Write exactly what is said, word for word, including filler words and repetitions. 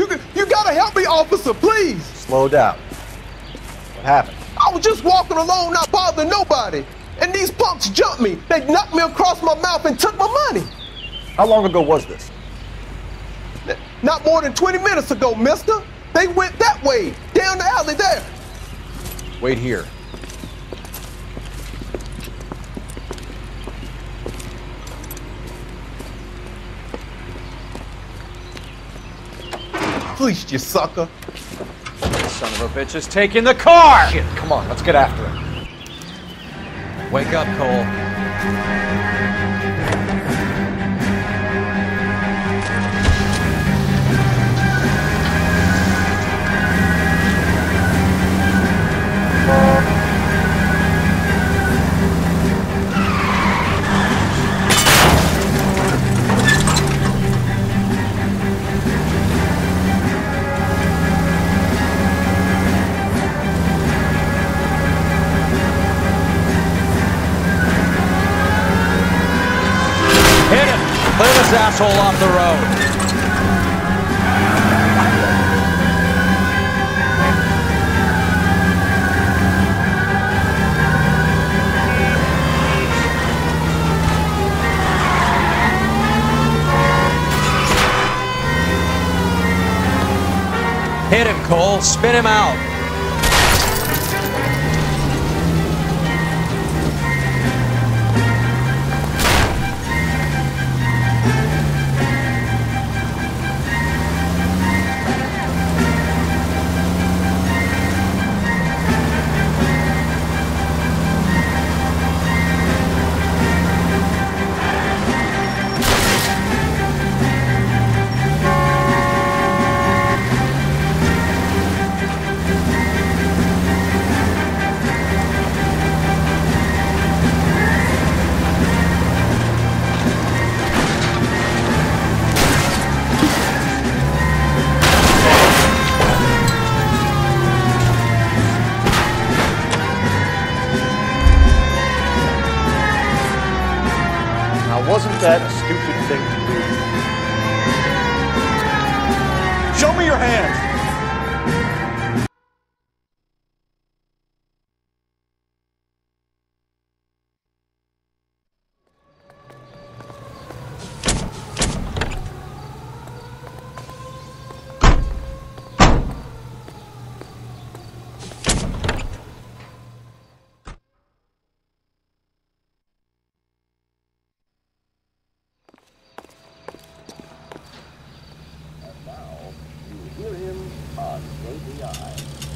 You, you gotta help me, officer, please. Slow down. What happened? I was just walking along, not bothering nobody. And these punks jumped me. They knocked me across my mouth and took my money. How long ago was this? Not more than twenty minutes ago, mister. They went that way, down the alley there. Wait here. Fleeced you, sucker. Son of a bitch is taking the car! Shit, come on, let's get after him. Wake up, Cole. Clear this asshole off the road. Hit him, Cole. Spin him out. Wasn't that a stupid thing to do? Show me your hands! Hear him on J B I.